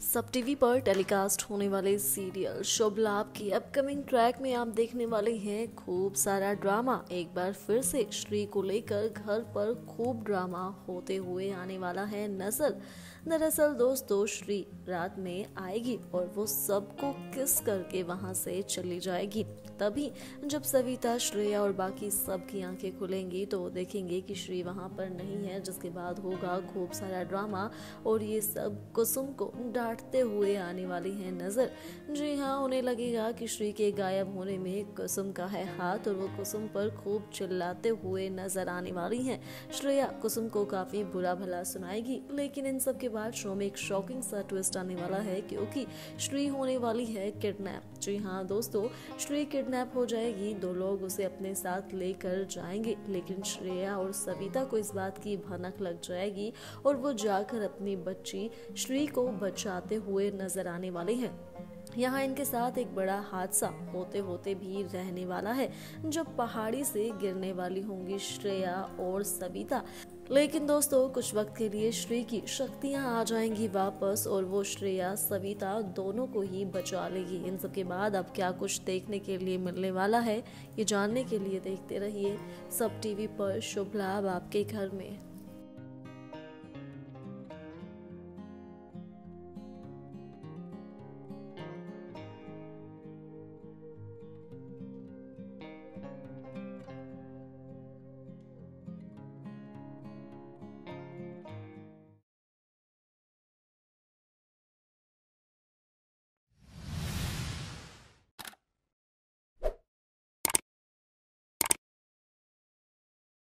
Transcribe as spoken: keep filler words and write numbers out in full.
सब टीवी पर टेलीकास्ट होने वाले सीरियल शुभ लाभ की अपकमिंग ट्रैक में आप देखने वाले हैं खूब सारा ड्रामा। एक बार फिर से श्री को लेकर घर पर खूब ड्रामा होते हुए आने वाला है नजर। दरअसल दोस्तों श्री रात में आएगी और वो सबको किस करके वहां से चली जाएगी। तभी जब सविता, श्रेया और बाकी सब की आंखें खुलेंगी तो वो देखेंगे कि श्री वहां पर नहीं है, जिसके बाद होगा खूब सारा ड्रामा और ये सब कुसुम को डांटते हुए आने वाली है नजर। जी हाँ, उन्हें लगेगा कि श्री के गायब होने में कुसुम का है हाथ और वो कुसुम पर खूब चिल्लाते हुए नजर आने वाली हैं। श्रेया कुसुम को काफी बुरा भला सुनाएगी, लेकिन इन सब के बाद शो में एक शॉकिंग सा ट्विस्ट आने वाला है क्योंकि श्री होने वाली है किडनैप। जी हाँ दोस्तों, श्री किडनैप हो जाएगी। दो लोग उसे अपने साथ लेकर जाएंगे, लेकिन श्रेया और सविता को इस बात की भनक लग जाएगी और वो जाकर अपनी बच्ची श्री को बचाते हुए नजर आने वाले हैं। यहाँ इनके साथ एक बड़ा हादसा होते होते भी रहने वाला है, जब पहाड़ी से गिरने वाली होंगी श्रेया और सविता। लेकिन दोस्तों कुछ वक्त के लिए श्री की शक्तियां आ जाएंगी वापस और वो श्रेया, सविता दोनों को ही बचा लेगी। इन सब के बाद अब क्या कुछ देखने के लिए मिलने वाला है, ये जानने के लिए देखते रहिए सब टीवी पर शुभ लाभ आपके घर में।